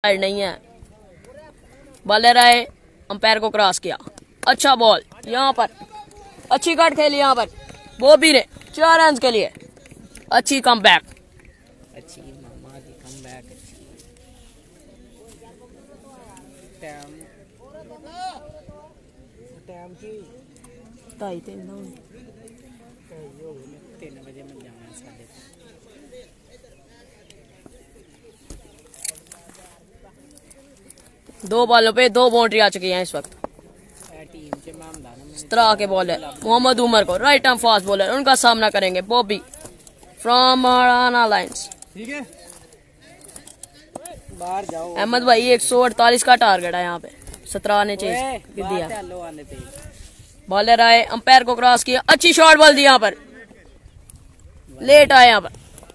नहीं है। बॉलर आए, अंपायर को क्रॉस किया। अच्छा बॉल यहाँ पर, अच्छी कट खेली यहाँ पर बॉबी ने 4 रन के लिए। अच्छी कमबैक, अच्छी मामा की कमबैक अच्छी। टाइम की 3 बजे में जाना है। 2 बॉलों पे 2 बाउंड्री आ चुकी हैं इस वक्त। टीम से मामला इस तरह के बॉलर मोहम्मद उमर को राइट आर्म फास्ट बॉलर, उनका सामना करेंगे बॉबी फ्रॉम मराना लाइंस। ठीक है, बाहर जाओ। अहमद भाई 148 का टारगेट है यहाँ पे, 17 ने चेज दिया। बॉलर आए, अंपायर को क्रॉस किया। अच्छी शॉट बॉल दी यहाँ पर, लेट आए यहाँ पर।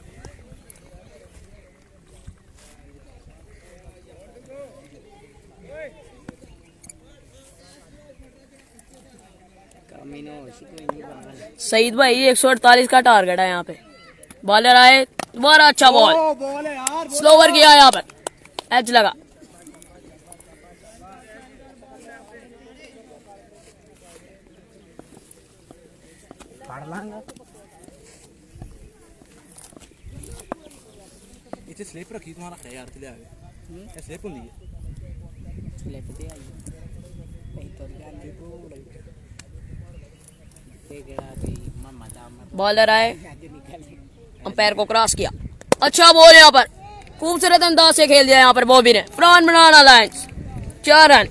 सईद भाई 148 का टारगेट है यहाँ पे। बॉलर आए, बड़ा अच्छा बॉल, स्लोवर किया यहाँ पर, एज लगा। इसे स्लिप रखी तुम्हारा ख्याल के लिए आगे स्लिप होनी है। स्लिप दे आई नहीं तो जाने को बॉलर आए, अंपायर को क्रॉस किया। अच्छा बॉल यहाँ पर, खूबसूरत अंदाज से खेल दिया यहाँ पर बॉबी ने। फ्रॉम बनाना लाइंस 4 रन।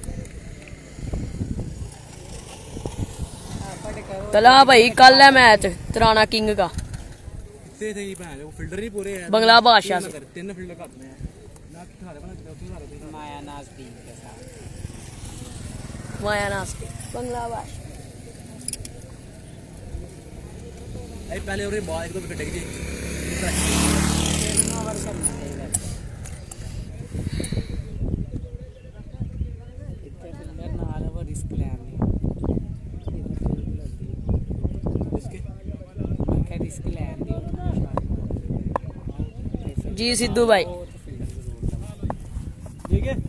चला भाई, कल है मैच तराना किंग का फील्डर ही पूरे हैं बंगला बादशाह से। 3 फील्डर करते हैं मायानाज टीम के साथ। मायानाज के बंगला बादशाह। पहले और बॉल एक दो विकेट टेक दी। जी सिद्धू भाई, ठीक है।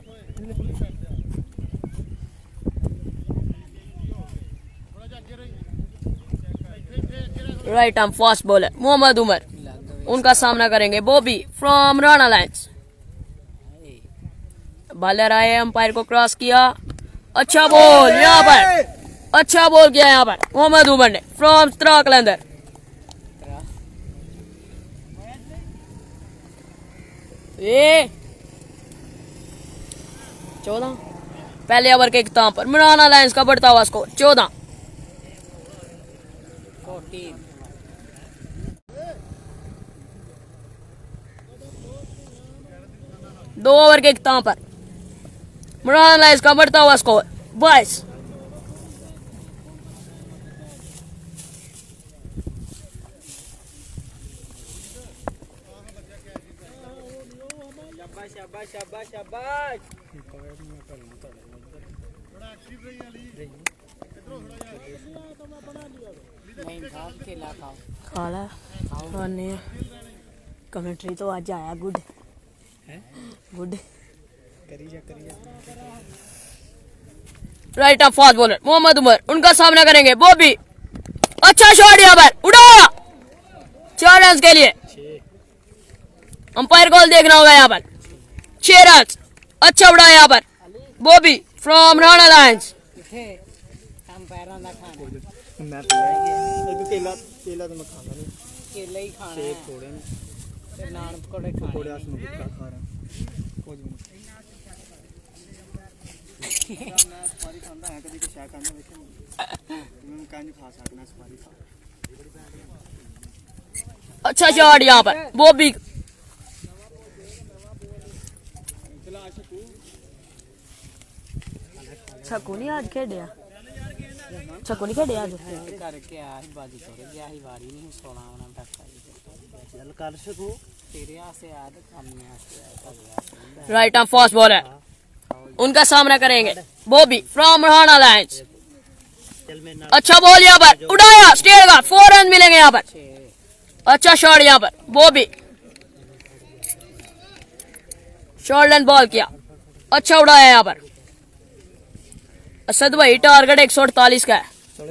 Right arm fast bowler Mohammad Umar, उनका सामना करेंगे Bobby from Rana lions. Bowler आए, अंपायर को क्रॉस किया। अच्छा बॉल यहाँ पर, अच्छा बॉल किया यहाँ पर मोहम्मद उमर ने फ्रॉम कलंदर। ये 14 पहले ओवर के इख्तिताम पर मराना लाइंस का बढ़ता हुआ स्कोर 14। 2 ओवर के इख्तिताम पर मराना लाइंस का बढ़ता हुआ स्कोर 22। शाबाश शाबाश शाबाश। खाला खाने कमेंट्री तो आज आया good good. Right off fast bowler Mohammad Umar, उनका सामना करेंगे बॉबी। अच्छा शॉट यहाँ पर, उड़ाया 4 रन के लिए। अंपायर कॉल देखना होगा यहाँ पर। 6 रन, अच्छा उड़ाया यहाँ पर बॉबी फ्रॉम राणा लाइंस। केला तो मैं खाना नहीं, केला ही खाना है। थोड़े नान पकोड़े खाने थोड़े आसमान भुक्का खा रहा हूं कुछ मैं सवारी खांदा है कभी तो शायद खाना देखे मैं कान खा सकना सवारी खा। अच्छा शॉट यहाँ पर बॉबी। छक्कू नहीं आज खेडिया, छक्कू नहीं खेडिया आज करके आया ही बाजी छोड़ गया ही वारी नहीं 16 बना टक्का चल कर सकू तेरे से याद कमियां से। राइट आर्म फास्ट बॉलर, उनका सामना करेंगे बॉबी फ्रॉम राणा लाइंस। अच्छा बॉल यहाँ पर, उड़ाया स्टेट का 4 रन मिलेंगे यहाँ पर। अच्छा शॉट यहाँ पर बॉबी, शॉर्ट लेंथ बॉल किया, अच्छा उड़ाया यहाँ पर। असद भाई टारगेट 148 का है।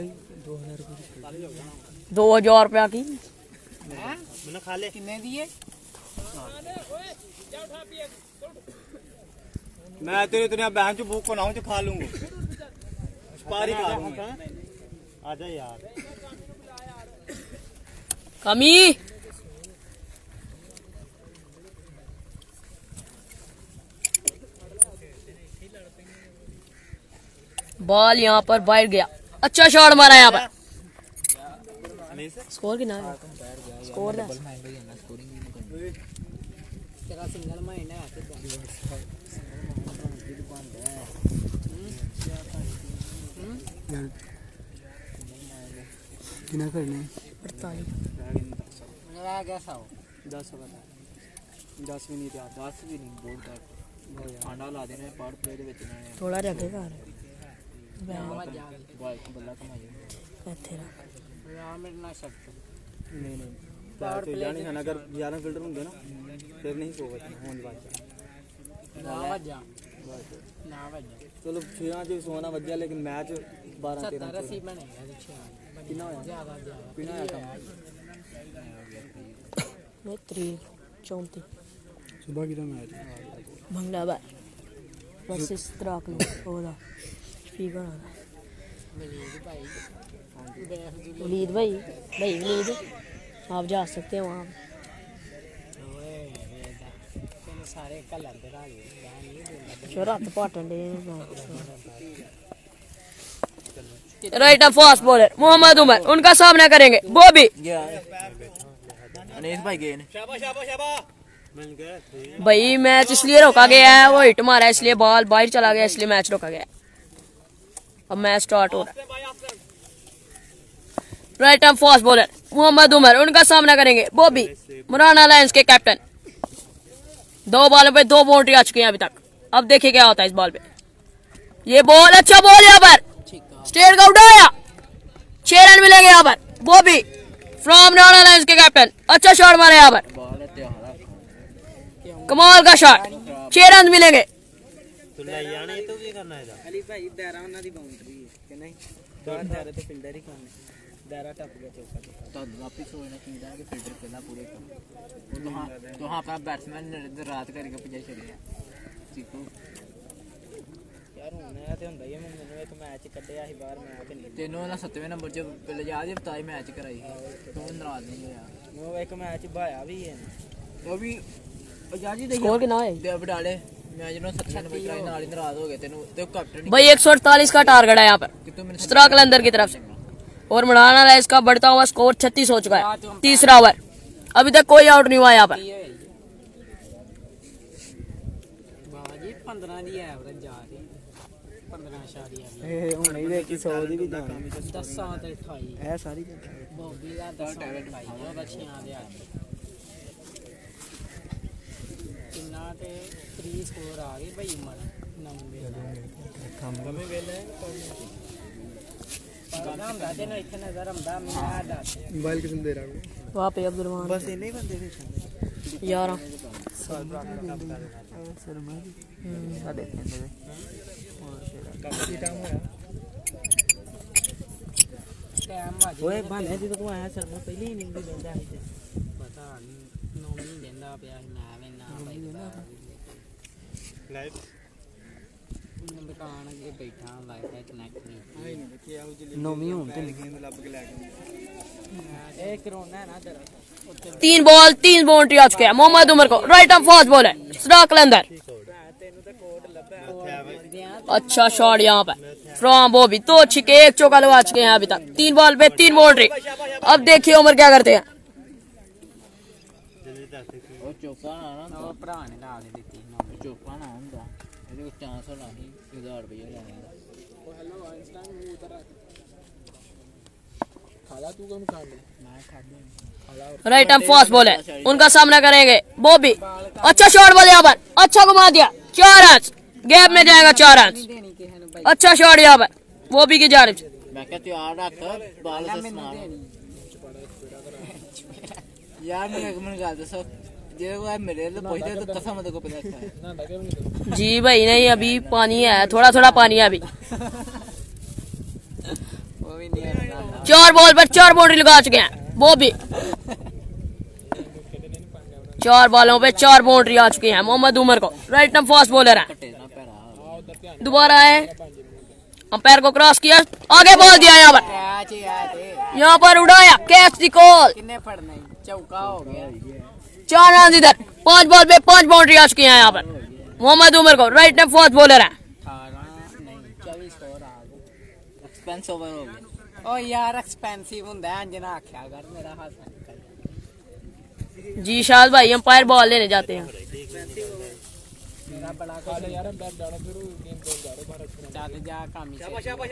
2000 रुपया की कितने दिए? मैं तेरे इतने बहन जो भूख को ना जो खा लूंगा पारी खा लूंगा। आजा यार कमी। बॉल यहाँ पर बाहर गया, अच्छा शॉट मारा यहाँ पर। स्कोर कितना है? स्कोर ना तेरा सिंगल माइंड है कितना करने 48 मेरा कैसा हो 10 बता 10 भी नहीं था 10 भी नहीं बोल कर खाना ला देने पार प्ले ਦੇ ਵਿੱਚ ਨੇ थोड़ा रखेगा ਬਾਈ ਕੋ ਬੱਲਾ ਕਮਾਈ ਇੱਥੇ ਰੱਖ। यार मेरे ना शक ਨਹੀਂ ਨਹੀਂ ਪਾਰ प्ले ਜਾਣੀ ਹਨ ਅਗਰ 11 ਫੀਲਡਰ ਹੁੰਦੇ ਨਾ ਫਿਰ ਨਹੀਂ ਸੋ ਬਚਣਾ ਹੁਣ ਬਾਅਦ ना वजा ना वजा ਚਲੋ 6 ਚ ਸੋਨਾ ਵਧੀਆ ਲੇਕਿਨ ਮੈਚ 12 13 70 80 बनेगा ਕਿੰਨਾ ਹੋਇਆ ज्यादा ਕਿੰਨਾ ਹੋਇਆ ਕੰਮ मैं 34 ਸੁਬਾ ਕਿਹਦਾ ਮੈਚ मंगलाबार बस इस तरह का होगा ठीक है। मजीद भाई वलीद भाई वलीद आप जा सकते हैं वहाँ। सारे कलर दिखा दिए शरात पाटन दे। Right off fast bowler Mohammad Umar, उनका सामना करेंगे बॉबी। अनीस भाई गए शाबाश शाबाश शाबाश भाई मैच इसलिए रोका गया है, वो हिट मारा इसलिए बॉल बाहर चला गया, इसलिए मैच रोका गया। अब मैच स्टार्ट हो रहा है। Right arm fast bowler Mohammad Umar, उनका सामना करेंगे बॉबी, मुराना लायंस के कैप्टन। 2 बॉलों पे 2 बाउंड्री आ चुकी हैं अभी तक। अब देखिए क्या होता है इस बॉल पे। ये बॉल अच्छा बॉल यहाँ पर स्टेट का उठाया, 6 रन मिलेंगे यहाँ पर। बॉबी फ्रॉम मुराना लायंस के कैप्टन, अच्छा शॉट मारा यहाँ पर, कमाल का शॉट, 6 रन मिलेंगे। अली भाई दायरा ਉਹਨਾਂ ਦੀ ਬਾਉਂਡਰੀ ਹੈ ਕਿ ਨਹੀਂ ਦਾਇਰੇ ਤੇ ਫਿਲਡਰ ਹੀ ਕਰਨੇ दायरा टप गया चौका तो वापस होना चाहिए कि फिल्टर पहला पूरे कर तो हाँ अपना बैट्समैन रात करके पीछे चले चीकू यार हुन ते हुंदा ही मैनू एक मैच कड्ढिया ਸੀ ਬਾਹਰ ਮੈਂ ਤੇ ਨਹੀਂ तेनों ना 7वें नंबर च पहले याद है बताई मैच कराई तो नाराज नहीं होया ਉਹ ਇੱਕ ਮੈਚ ਭਾਇਆ ਵੀ ਹੈ वो भी आजादी दे स्कोर कितना है दे बडाले मैच नो 7 नंबर कराई नाल ही नाराज हो गए तेनों ते कैप्टन भाई 148 का टारगेट है यहाँ पर स्ट्रा कलंदर की तरफ से। और मुराना लायंस का बढ़ता हुआ स्कोर 36 हो चुका है। तीसरा ओवर, अभी तक कोई आउट नहीं हुआ यहाँ पर। ਬਾਜੀ 15 ਦੀ ਐਵਰੇਜ ਜਾ ਰਹੀ 15 ਸ਼ਾਰੀ ਆ ए हुन ही देखी 100 दी भी जानी 10 ਤੇ 28 ए सारी ਬੋਬੀ ਦਾ 10 ਭਾਈ ਉਹ ਬੱਚਿਆਂ ਦੇ ਆ ਕਿੰਨਾ ਤੇ 3 ਸਕੋਰ ਆ ਗਏ ਭਾਈ ਉਮਰ 90 कमी वेले गाना हम दादे ने इतने नजर हम दा मैं दाद मोबाइल कितने दे रहा हूं वहाँ पे अब्दुलरहमान बस इन्हीं बंदे थे 11 शर्मा साडे पिंड दे काफी टाइम होया टाइम बाजी ओए भाले जी तो तू आया शर्मा पहली इनिंग दी देंदा है पता नहीं 9 नहीं देंदा पिया ना वे ना भाई लाइव दुकान अगे बैठा वाईफाई कनेक्ट नहीं नौवीं होन ते गेंद लब के लेके ए कोरोना है ना तेरा 3 बॉल 3 बाउंड्री आ चुके हैं मोहम्मद उमर को। राइट आर्म फास्ट बॉल है स्ट्रा कलंदर, तेनु तो कोड लब्बा अच्छा शॉट यहाँ पर फ्रॉम बॉबी, 2 छिके 1 चौका लगा चुके हैं अभी तक। 3 बॉल पे 3 बाउंड्री। अब देखिए उमर क्या करते हैं। ਉਹ ਚੋਪਾ ਨਾ ਉਹ ਭਰਾ ਨੇ ਲਾ ਕੇ ਦਿੱਤੀ ਚੋਪਾ ਨਾ ਹੁੰਦਾ ਇਹਦੇ ਕੋਲ ਚਾਂਸ ਹੋਣਾ ਸੀ 1000 ਰੁਪਏ ਲੈਣੇ ਦਾ ਉਹ ਹੈਲੋ ਆਇਨਸਟਾਈਨ ਮੂੰਹ ਉਧਰ ਖਾਲਾ ਤੂੰ ਕਮ ਖਾ ਲੈ ਮੈਂ खादा राइट आर्म फास्ट बॉल है, उनका सामना करेंगे बॉबी, अच्छा शॉट बॉल यहाँ पर, अच्छा घुमा दिया, 4 रन गैप में जाएगा 4 रन। देनी किसे नु भाई अच्छा शॉट यहाँ पर बॉबी की जानिब से। मैं क्या तैयार रख बाल से मैनू सुना देनी यार मैं एक मिनट गल दसो जो मेरे लिए पूछते तो कसम को पता है। जी भाई नहीं, अभी पानी है, थोड़ा थोड़ा पानी है अभी। वो भी नहीं है। 4 बॉल पर 4 बाउंड्री लगा चुके हैं वो भी। 4 बॉलों पे 4 बाउंड्री आ चुकी है मोहम्मद उमर को। राइट नंबर फास्ट बॉलर है। दोबारा है, अंपायर को क्रॉस किया, आगे बॉल दिया, यहाँ पर उड़ाया, कैच दी कॉल। कितने पढ़ना चौका हो गया। 4 रन इधर। 5 बॉल पे 5 बाउंड्री आ चुकी है यहाँ पर मोहम्मद उमर को। राइट नंबर फास्ट बॉलर है। 24 और आ गए। एक्सपेंस ओवर हो गया। ओ यार एक्सपेंसिव हुंदा है, अंजना आख्या कर मेरा हाथ निकल। जी शायद भाई अंपायर बॉल लेने जाते हैं। मेरा बड़ा यार चल जा काम ही।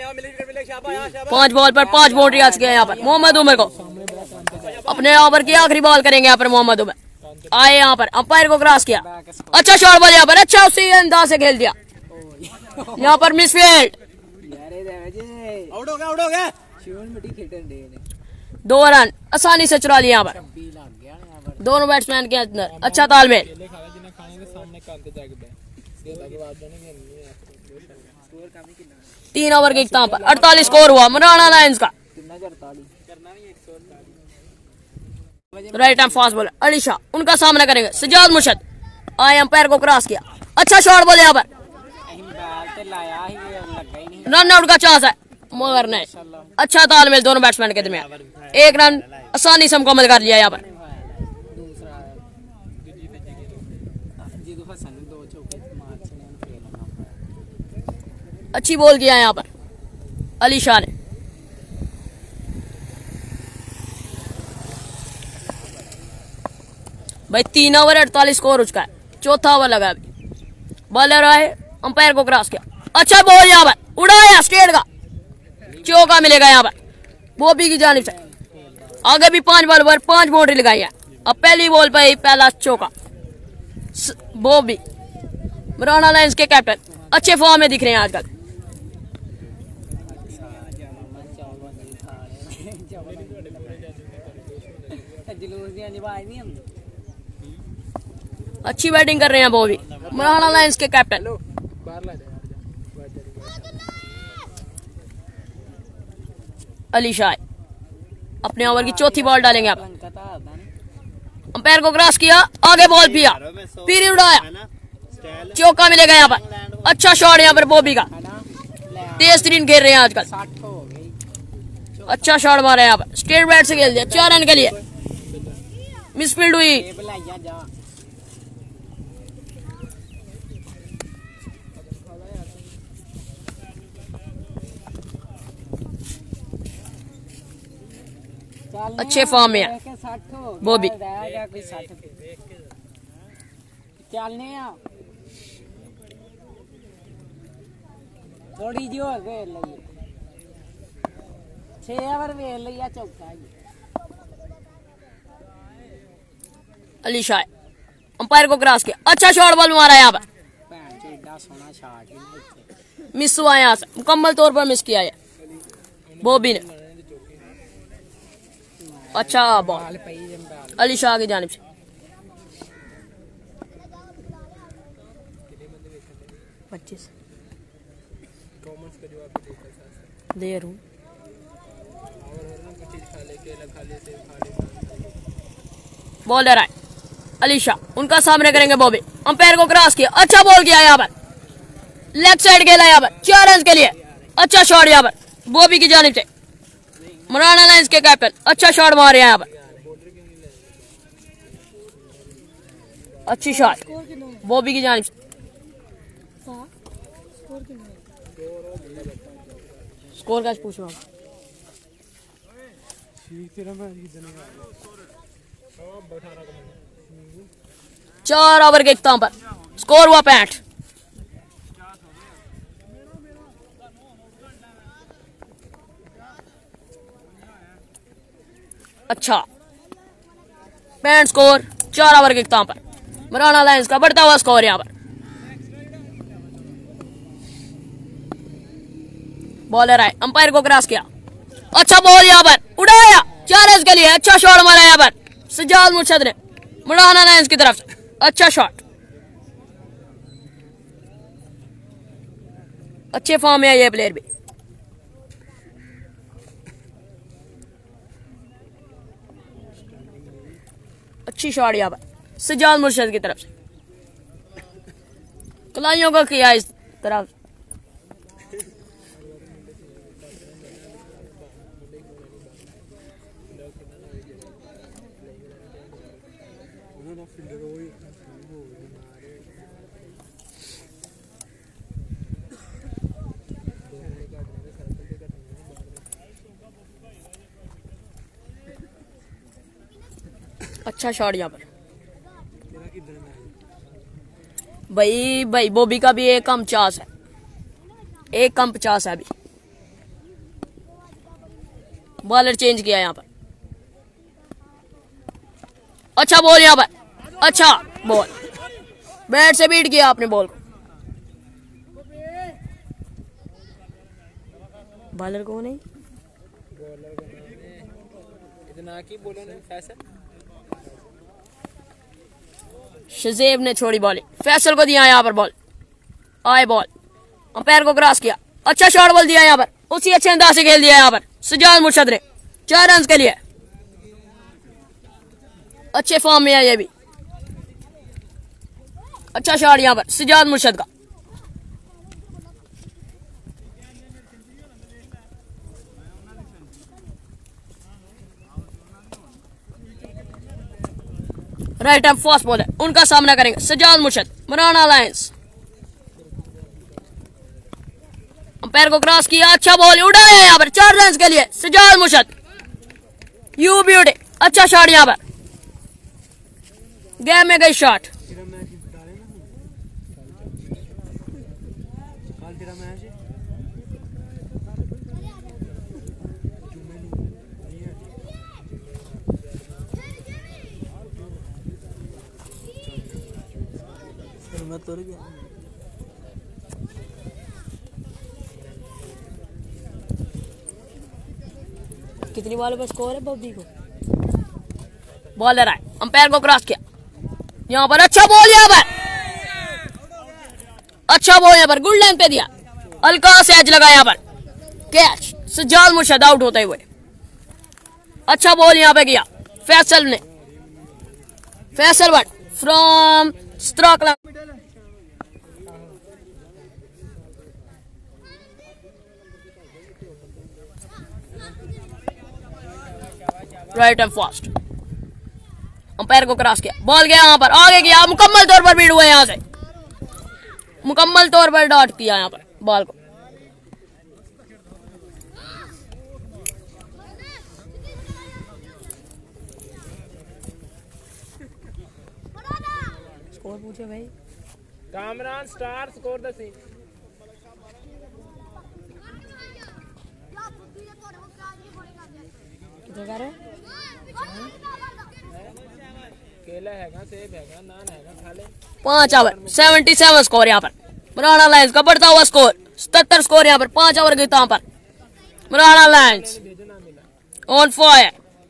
5 बॉल पर 5 बाउंड्री आ चुके हैं यहाँ पर मोहम्मद उमर को। अपने ओवर की आखिरी बॉल करेंगे यहाँ पर मोहम्मद उमर। आए यहाँ पर, अंपायर को क्रॉस किया, अच्छा शॉट बॉल यहाँ पर, अच्छा उसी अंदाज से खेल दिया। यहाँ पर मिसफील्ड। आउट हो गया। शिवन मिट्टी खेटन दे ने 2 रन आसानी से चुरा लिया यहाँ पर 26 लग गया यहां पर। दोनों बैट्समैन के अंदर। अच्छा तालमेल। 3 ओवर के इख्तिताम पर 48 स्कोर हुआ मराना लायंस का। Right hand fast bowler Ali Shah, उनका सामना करेंगे सजाद मुर्शद। आए अंपायर को क्रॉस किया, अच्छा शॉट बॉल यहाँ पर, रन आउट का चांस है मगर नहीं। अच्छा तालमेल दोनों बैट्समैन के दरमियान। 1 रन आसानी से मुकम्मल कर लिया यहाँ पर। अच्छी बॉल किया यहाँ पर अली शाह ने। भाई 3 ओवर 48 स्कोर हो चुका है। चौथा ओवर लगा अभी। बॉलर आए, अंपायर को क्रॉस किया, अच्छा बॉल यहाँ पर उड़ाया, स्ट्रेट का चौका मिलेगा यहाँ पर बॉबी की जानिब से। आगे भी 5 बॉल पर 5 बाउंड्री लगाई है। अब पहली बॉल पर ही पहला चौका। बॉबी मराना लायंस के कैप्टन अच्छे फॉर्म में दिख रहे हैं आजकल। अच्छी बैटिंग कर रहे हैं बॉबी, मराना लायंस के कैप्टन। अली शाह अपने ओवर की चौथी बॉल डालेंगे आप। अंपायर को क्रॉस किया, आगे बॉल पिया, फिर उड़ाया, चौका मिलेगा यहाँ पर। अच्छा शॉट यहाँ पर बॉबी का, तेज तरीन खेल रहे हैं आजकल। अच्छा शॉट मारा यहाँ पर, स्ट्रेट बैट से खेल दिया 4 रन के लिए। मिसफील्ड हुई। अच्छे फॉर्म में है वो भी। चलने थोड़ी जी और वेल लगी 6 ओवर वेल लिया चौका। अली शाह अंपायर को क्रॉस किया, अच्छा शॉट बॉल मारा यहाँ पर, मिस हुआ यहाँ से, मुकम्मल तौर पर मिस किया है बॉबी ने। अच्छा बॉल अली शाह की जानिब से। दे रहा हूं। बॉलर आए अली शाह, उनका सामने करेंगे बॉबी। अंपायर को क्रॉस किया, अच्छा बॉल किया यहाँ पर, लेग साइड खेला यहाँ पर 4 रन के लिए। अच्छा शॉट यहाँ पर बॉबी की जानिब से, मराना लायंस के कैप्टन अच्छा शॉट मारे यहाँ पर। अच्छी शॉट बॉबी की जानिब से। स्कोर का पूछ रहा हूँ। 4 ओवर के इख्तिताम पर स्कोर हुआ 65। अच्छा 65 स्कोर 4 ओवर के इख्तिताम पर। मराना लायंस का बढ़ता हुआ स्कोर यहाँ पर। बॉलर आए, अंपायर को क्रॉस किया, अच्छा बॉल यहाँ पर उड़ाया 4 रन के लिए। अच्छा शॉट मारा यहाँ पर सजाद मुर्शद ने, मुड़ाना लाइंस की तरफ से। अच्छा शॉट, अच्छे फॉर्म में है ये प्लेयर भी। अच्छी शॉट यहाँ पर सजाद मुर्शद की तरफ से, कलाइयों को किया इस तरफ। अच्छा शॉट यहाँ पर भाई बॉबी का भी 1 कम 50 है, 1 कम 50 है अभी। बॉलर चेंज किया यहाँ पर। अच्छा बॉल यहाँ पर, अच्छा बॉल, बैट से बीट किया आपने बॉल को। बॉलर कौन है? इतना की बोलो ना फैसल। शजेब ने छोड़ी बॉल, फैसल को दिया यहाँ पर बॉल, आए बॉल, अंपायर को क्रॉस किया। अच्छा शॉट बॉल दिया यहाँ पर, उसी अच्छे अंदाज से खेल दिया यहाँ पर सजाद मुर्शद ने 4 रन के लिए। अच्छे फॉर्म में है ये भी। अच्छा शॉट यहाँ पर सजाद मुर्शद का। राइट हैंड फास्ट बॉल है, उनका सामना करेंगे सजाद मुर्शद, मराना लायंस। अंपायर को क्रॉस किया, अच्छा बॉल उड़ाया यहाँ पर 4 रन के लिए सजाद मुर्शद। यू ब्यूटी, अच्छा शॉट यहाँ पर, गेम में गई शॉट। कितनी बॉल पर स्कोर है बॉबी को? बॉलर आए, अंपायर को क्रॉस किया यहाँ पर। अच्छा बॉल यहाँ पर, अच्छा बॉल यहाँ पर, गुड लाइन पे दिया, हल्का से एज लगा यहाँ पर, कैच, सजाद मुर्शद आउट होते हुए। अच्छा बॉल यहाँ पे किया फैसल ने, फैसल बट फ्रॉम स्ट्रोक राइट एंड फास्ट। अंपायर को क्रॉस किया, बॉल गया यहाँ पर, आगे किया, मुकम्मल तौर पर बीट हुआ यहाँ से, मुकम्मल तौर पर डॉट किया यहाँ पर बॉल को। स्कोर पूछे भाई। कामरान स्टार स्कोर दसी। कितने कर रहे? केला हैगा, सेब हैगा, नान हैगा, खा ले। 5 ओवर 77 स्कोर यहाँ पर, मराना लायंस का बढ़ता हुआ स्कोर 77 स्कोर यहाँ पर। 5 ओवर गई यहाँ पर, Marana lions on fire.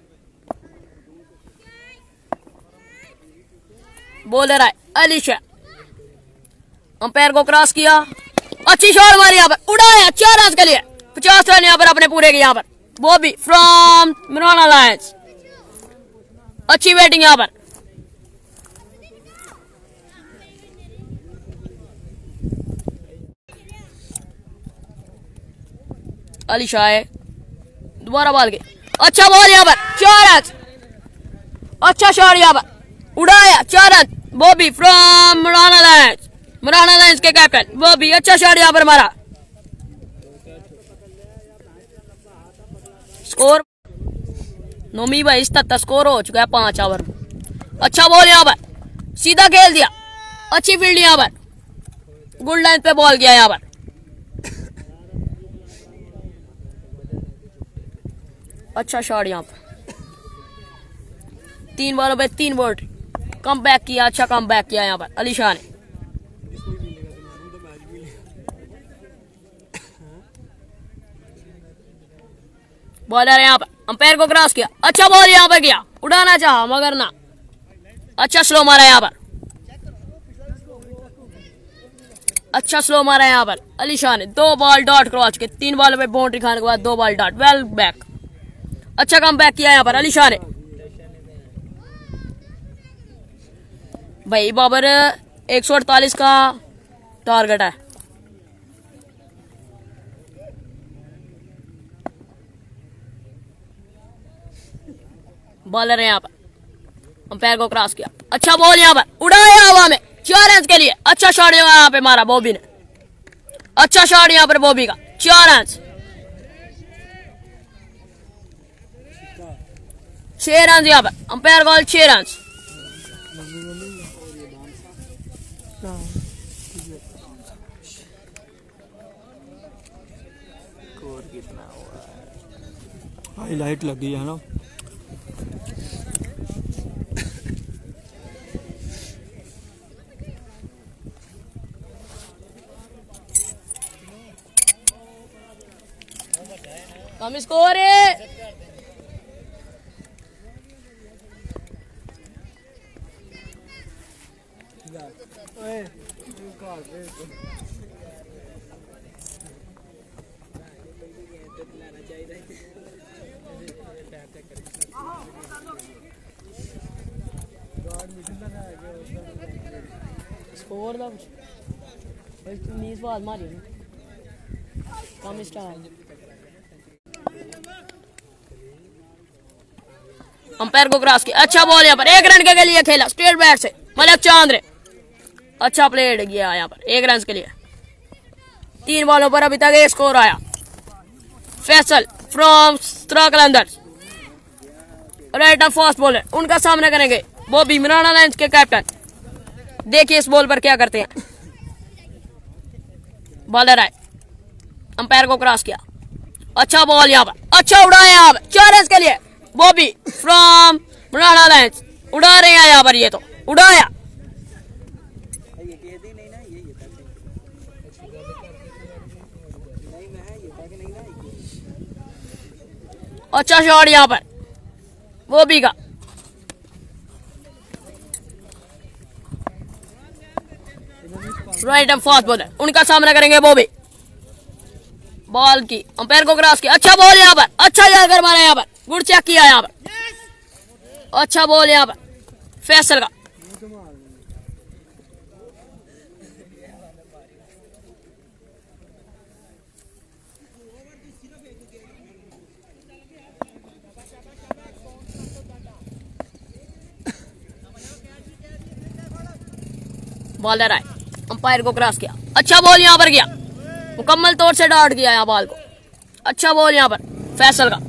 Bowler आए अली शाह, अंपायर को क्रॉस किया, अच्छी शॉट मारी यहाँ पर, उड़ाया 4 रन के लिए। 50 रन यहाँ पर अपने पूरे के यहाँ पर। बॉबी फ्रॉम मराना लायंस, अच्छी बैटिंग यहाँ पर। अली शाह दोबारा बॉल के, अच्छा बॉल यहाँ पर 4 रन, अच्छा शॉट यहाँ पर, उड़ाया 4 run. Bobby from Marana lions, Marana lions के कैप्टन बॉबी, अच्छा शॉट यहाँ पर मारा। स्कोर नोमी भाई 77 स्कोर हो चुका है 5 ओवर में। अच्छा बॉल यहाँ पर, सीधा खेल दिया, अच्छी फील्ड यहाँ पर, गुड लाइन पे बॉल गया यहाँ पर। अच्छा शॉट यहाँ पर, 3 बॉलों पे 3 बाउंड्री, कम बैक किया, अच्छा कम बैक किया यहाँ पर अली शाह ने। बॉलर यहाँ पर, अंपायर को क्रॉस किया, अच्छा बॉल यहाँ पर किया, उड़ाना चाहा मगर ना, अच्छा स्लो मारा यहाँ पर, अच्छा स्लो मारा यहाँ पर अली शाह ने। 2 बॉल डॉट क्रॉस के 3 बॉलों पे बाउंड्री खाने के बाद 2 बॉल डॉट, वेल बैक। अच्छा कम बैक किया यहाँ पर अली शाह ने। भाई बाबर 148 का टारगेट है। बॉलर है यहाँ पर, अंपायर को क्रॉस किया। अच्छा बॉल यहाँ पर उड़ाया हवा में 4 रन के लिए। अच्छा शॉट यहाँ पे मारा बॉबी ने, अच्छा शॉट यहाँ पर बॉबी का 4 रन। 6 रन यहाँ पर, अंपायर कॉल 6 रन। हाईलाइट लगी है ना। कम स्कोर है। स्कोर दा कुछ भाई 19 बाल मारी कम स्टार। अंपायर को क्रॉस किया। अच्छा बॉल यहाँ पर 1 रन के लिए खेला स्ट्रेट बैट से मलिक चांद। अच्छा प्लेड किया यहाँ पर 1 रन के लिए। 3 बॉलों पर अभी तक 1 स्कोर आया। Faisal from Qalandar right off fast bowler, उनका सामना करेंगे बॉबी मिराना लायंस के कैप्टन। देखिए इस बॉल पर क्या करते हैं। बॉलर आए, अंपायर को क्रॉस किया। अच्छा बॉल यहाँ पर, अच्छा उड़ाया यहाँ पर 4 रन के लिए। बॉबी फ्रॉम मिराना लायंस उड़ा रहे हैं यहाँ पर, ये तो उड़ाया। अच्छा शॉट यहाँ पर बॉबी का। राइट एंड फास्ट बॉलर, उनका सामना करेंगे बॉबी। बॉल की अंपायर को क्रॉस किया। अच्छा बॉल यहाँ पर, अच्छा जाकर मारा यहाँ पर, गुड चेक किया यहाँ पर। अच्छा बॉल यहाँ पर फैसल का। बॉलर आए, अंपायर को क्रॉस किया। अच्छा बॉल यहाँ पर गया, मुकम्मल तौर से डॉट किया यहाँ बॉल को। अच्छा बॉल यहाँ पर फैसल का।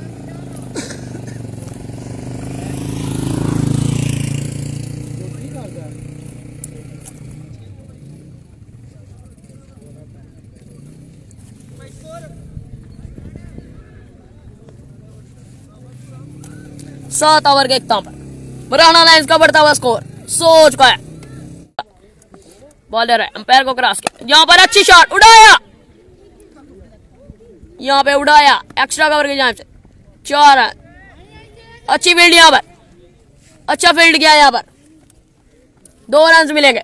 सात ओवर के इख्तिताम पर मिराना लायंस का बढ़ता हुआ स्कोर 100 हो चुका है। बॉलर है, अंपायर को क्रॉस किया। यहाँ पर अच्छी शॉट उड़ाया, यहाँ पे उड़ाया एक्स्ट्रा कवर की जान से 4 रन। अच्छी फील्ड यहाँ पर, अच्छा फील्ड किया यहाँ पर, 2 रन मिलेंगे।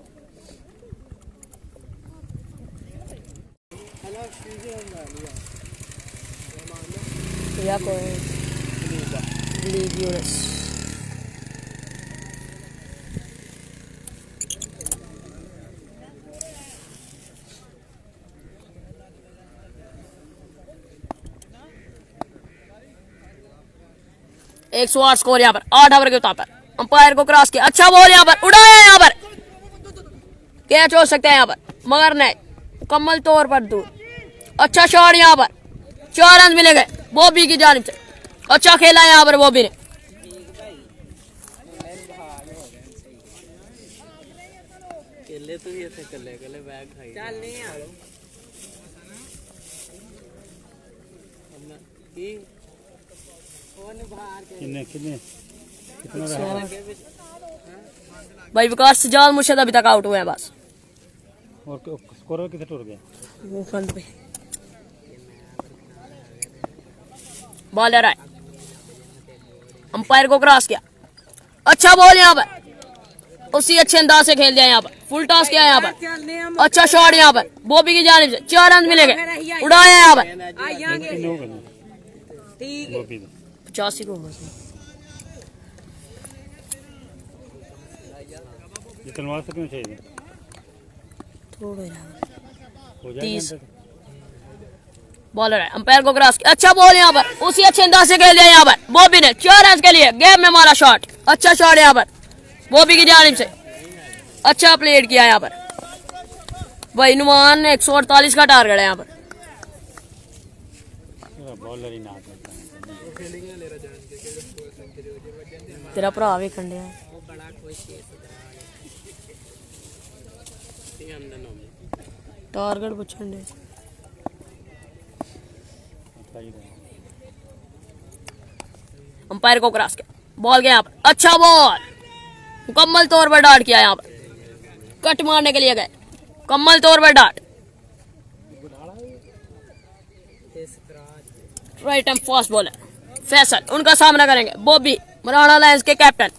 एक 108 स्कोर यहाँ पर 8 ओवर के उतार पर। अंपायर को क्रॉस किया। अच्छा बॉल यहाँ पर उड़ाया, यहाँ पर कैच हो सकता है यहाँ पर, मगर नहीं, मुकम्मल तौर पर दूर। अच्छा शॉट यहाँ पर, 4 रन मिले गए बॉबी की जानिब से। अच्छा खेला यहाँ पर बॉबी ने। भाई विकास जाल मुर्शद अभी तक आउट हुए हैं बस। और स्कोर कितने टूट गया? वो फंड पे बॉलर आए, अंपायर को क्रॉस किया। अच्छा बॉल यहाँ पर, उसी अच्छे अंदाज से खेल दिया यहाँ पर, फुल टॉस किया यहाँ पर। अच्छा शॉट यहाँ पर बॉबी की जानिब से, 4 रन मिलेंगे, उड़ाया यहाँ पर। 85 को तलवार से क्यों चाहिए? थोड़े हो 30 बॉलर है, अंपायर को क्रॉस किया। अच्छा बॉल यहाँ पर, उसी अच्छे अंदाज से खेल दिया यहाँ पर बॉबी ने, 4 रन के लिए गेम में मारा शॉट। अच्छा शॉट यहाँ पर बॉबी की जानिब से, अच्छा प्लेड किया यहाँ पर भाई। नुमान 148 का टारगेट है यहाँ पर। बॉलर ही ना तेरा भरा भी खंडे है। टारगेट पूछन दे। अंपायर को क्रॉस किया, बॉल गया यहाँ पर। अच्छा बॉल मुकम्मल तौर पर डाट किया यहाँ पर, कट मारने के लिए गए, मुकम्मल तौर पर dot. Right end fast bowler Faisal, उनका सामना करेंगे बॉबी, मराना लायंस के कैप्टन।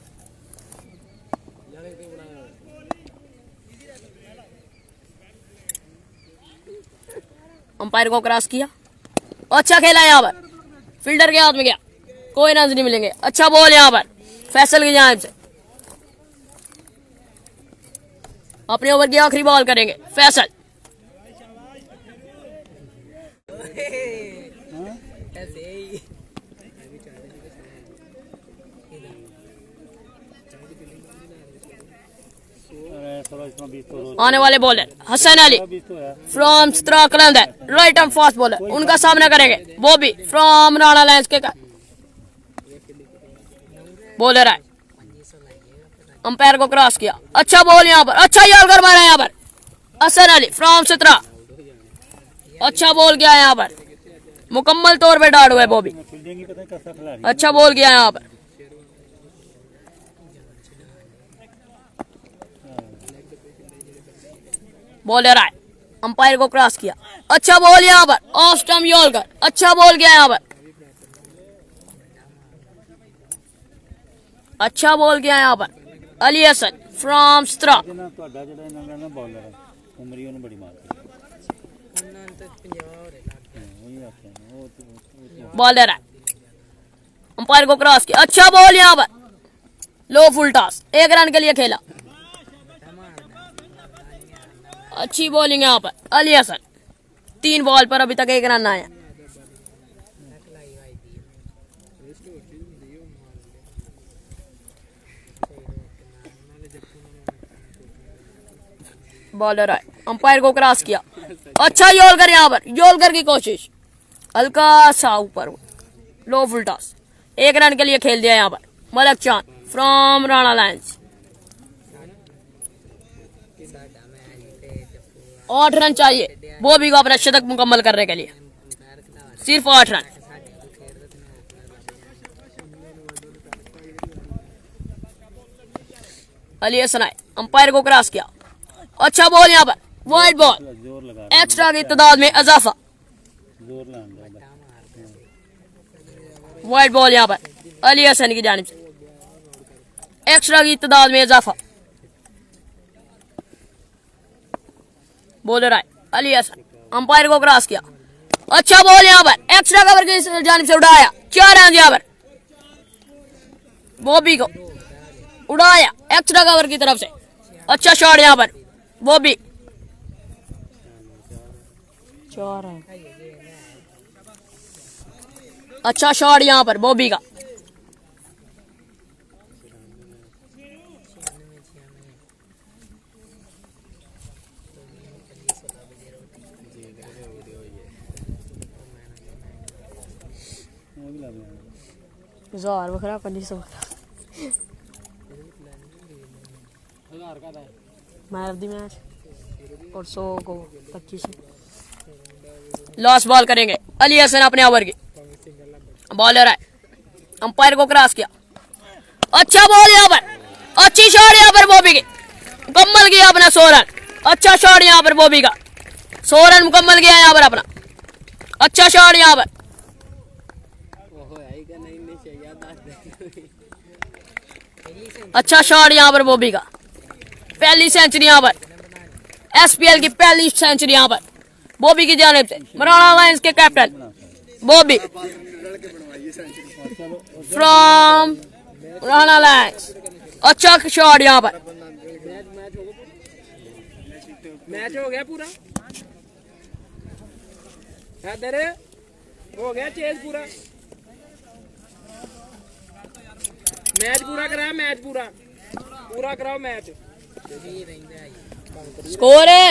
अंपायर को क्रॉस किया, अच्छा खेला यहाँ पर, फील्डर के हाथ में गया, कोई रन नहीं मिलेंगे। अच्छा बॉल यहाँ पर फैसल की जानिब से, अपने ओवर की आखिरी बॉल करेंगे फैसल। आने वाले बॉलर हसन अली फ्रॉम स्त्रा Qalandar, right end fast bowler, उनका सामना करेंगे बॉबी फ्रॉम राणा लायंस के बॉलर है। अंपायर को क्रॉस किया, अच्छा बॉल यहाँ पर, अच्छा यॉर्कर मारा यहाँ पर हसन अली फ्रॉम स्त्रा। अच्छा बॉल किया यहाँ पर, मुकम्मल तौर पे डाट हुआ है बॉबी। अच्छा बॉल किया यहाँ पर, बॉलर आए, अंपायर को क्रॉस किया। अच्छा बॉल यहाँ पर ऑफ स्टंप यॉर्कर, अच्छा बॉल किया यहाँ पर, अच्छा बॉल किया यहाँ पर अली हसन फ्रॉम स्त्रा। बॉलर है, अंपायर को क्रॉस किया। अच्छा बॉल यहाँ पर, लो फुल टॉस, 1 रन के लिए खेला। अच्छी बॉलिंग यहाँ पर अली हसन, 3 बॉल पर अभी तक 1 रन आया। बॉलर आए, अंपायर को क्रॉस किया। अच्छा यॉर्कर यहाँ पर, यॉर्कर की कोशिश, हल्का सा ऊपर, लो फुल टॉस, 1 रन के लिए खेल दिया यहाँ पर मलक चांद फ्रॉम राणा लायंस। 8 रन चाहिए बॉबी को अपना शतक मुकम्मल करने के लिए, सिर्फ 8 रन। अली हसन आए, अंपायर को क्रॉस किया। अच्छा बॉल यहाँ पर, वाइड बॉल, एक्स्ट्रा की तादाद में इजाफा। वाइड बॉल यहाँ पर अली हसन की जानिब से, एक्स्ट्रा की तादाद में इजाफा। बॉलर आए अली हसन, अंपायर को क्रॉस किया। अच्छा बॉल यहाँ पर, एक्स्ट्रा कवर की जानिब से उड़ाया, 4 रन यहाँ पर बॉबी को उड़ाया एक्स्ट्रा कवर की तरफ से। अच्छा शॉट यहाँ पर बॉबी, 4 रन। अच्छा शॉट यहाँ पर बॉबी का, हजार बखरा 2500 मैच दी मैच और 100 को 25। लास्ट बॉल करेंगे अली हसन अपने ओवर की, बॉलर है, अंपायर को क्रॉस किया। अच्छा बॉल यहाँ पर, अच्छी शॉट यहाँ पर बॉबी की, मुकम्मल किया अपना 100 रन। अच्छा शॉट यहाँ पर बॉबी का, 100 रन मुकम्मल किया यहाँ पर अपना। अच्छा शॉट यहाँ पर, अच्छा शॉट यहाँ पर बॉबी का, पहली सेंचुरी यहाँ पर, SPL की पहली सेंचुरी यहाँ पर बॉबी की जानिब से। मराना लायंस के captain Bobby from Marana lions. अच्छा शॉट यहाँ पर, मैच हो गया पूरा, इधर हो गया चेज पूरा, मैच पूरा कराओ, मैच पूरा कराओ मैच। स्कोर है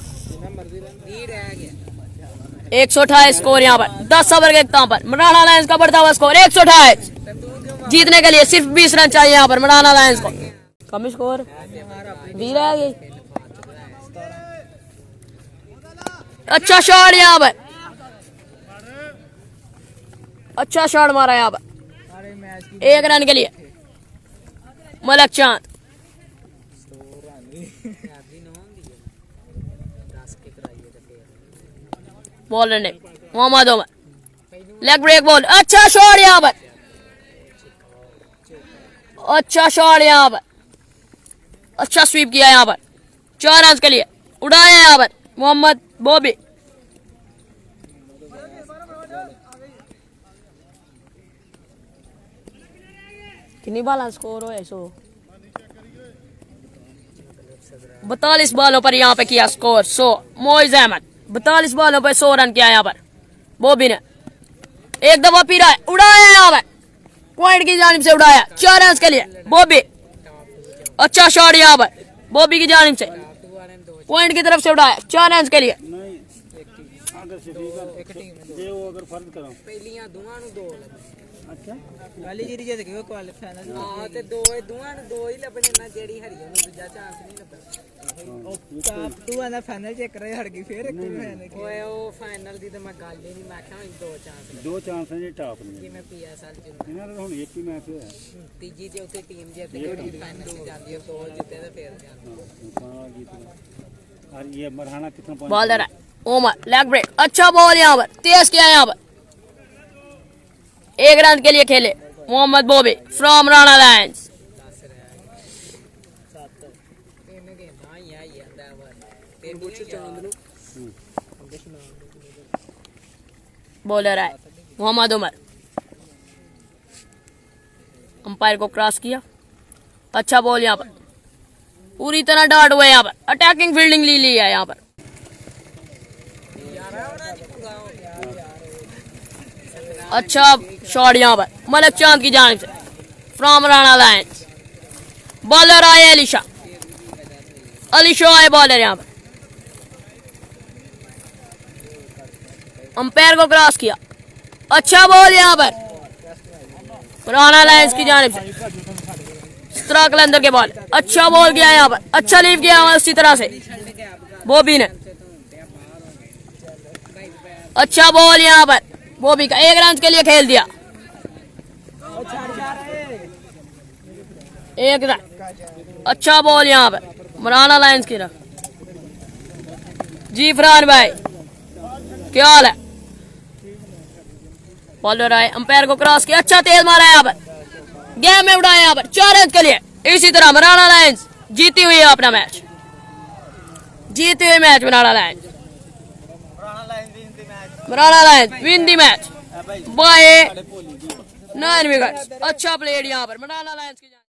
128 स्कोर यहाँ पर 10 ओवर के इख्तिताम पर। मराना लायंस का बढ़ता हुआ स्कोर 128। जीतने के लिए सिर्फ 20 रन चाहिए यहाँ पर मराना लायंस को। कम स्कोर 20 रह गई। अच्छा शॉट यहाँ पर, अच्छा शॉट मारा यहाँ पर 1 रन के लिए मलक चांद। बॉलर ने Mohammad Umar, leg break ball. अच्छा शॉट यहाँ पर, अच्छा शॉट यहाँ पर, अच्छा स्वीप किया यहाँ पर 4 रन के लिए। उड़ाया यहाँ पर मोहम्मद बॉबी। कितनी बाल स्कोर हो 42 बॉलों पर यहाँ पे किया स्कोर 100। मोइज अहमद 42 बॉलों पर 100 रन किया यहाँ पर बॉबी ने। एक दफा पीरा है, उड़ाया यहाँ पर पॉइंट की जानिब से, उड़ाया 4 रन के लिए बॉबी। अच्छा शॉट यहाँ पर बॉबी की जानिब से, पॉइंट की तरफ से उड़ाया 4 रन के लिए। अच्छा वाली ਜਿਹੜੀ ਜਿੱਤ ਗਈ ਉਹ ਕੁਆਲੀਫਾਈਨਲ ਹਾਂ ਤੇ ਦੋ ਹੀ ਲੱਭਣੇ ਨਾ, ਜਿਹੜੀ ਹਰੀ ਉਹਨੂੰ ਦੂਜਾ ਚਾਂਸ ਨਹੀਂ ਲੱਭਣਾ। ਟਾਪ 2 ਆਂਦਾ ਫਾਈਨਲ ਚ ਇੱਕ ਰੇ ਹਟ ਗਈ, ਫੇਰ ਇੱਕ ਫਾਈਨਲ ਓਏ ਉਹ ਫਾਈਨਲ ਦੀ ਤੇ ਮੈਂ ਗੱਲ ਹੀ ਨਹੀਂ, ਮੈਂ ਕਿਹਾ ਦੋ ਚਾਂਸ ਨੇ ਟਾਪ ਨੇ ਜਿਵੇਂ PSL ਚ ਇਹਨਾਂ ਦਾ ਹੁਣ ਇੱਕ ਹੀ ਮੈਚ ਹੋਇਆ, ਤੀਜੀ ਤੇ ਉੱਤੇ ਟੀਮ ਜਿੱਤ ਗਈ ਫਾਈਨਲ ਚ ਜਾਂਦੀ ਹੈ, ਦੋ ਜਿੱਤੇ ਤੇ ਫੇਰ ਜਾਂਦੀ। और ये मरहाना कितना बॉलर है उमर, लेग ब्रेक। अच्छा बॉल यहाँ पर तेज किया यहाँ पर, 1 रन के लिए खेले Mohammad Bobby from Rana lions. Bowler है मोहम्मद उमर, अंपायर को क्रॉस किया। अच्छा बॉल यहाँ पर, पूरी तरह डाट हुए यहाँ पर, अटैकिंग फील्डिंग ली है यहाँ पर। अच्छा शॉट यहाँ पर मलक चांद की जानिब से फ्रॉम राणा लायंस। बॉलर आए अली शो आए बॉलर यहाँ पर, अंपायर को क्रॉस किया। अच्छा बॉल यहाँ पर राणा लायंस की जानिब से, कलंदर के बॉल। अच्छा बॉल किया यहाँ पर, अच्छा लीव किया उसी तरह से बॉबी ने। अच्छा बॉल यहाँ पर बॉबी का, 1 रन के लिए खेल दिया 1 रन। अच्छा बॉल यहाँ पर मराना लायंस की तरफ। जी फरहान भाई क्या हाल है? बॉलर आए, अंपायर को क्रॉस किया। अच्छा तेज मारा यहाँ पर, गेम में उड़ाया यहाँ पर 4 रन के लिए। इसी तरह मराना लायंस जीती हुई है अपना मैच, जीती हुई match Marana lions win the match by 9 wickets. अच्छा प्लेड यहाँ पर मराना लायंस की।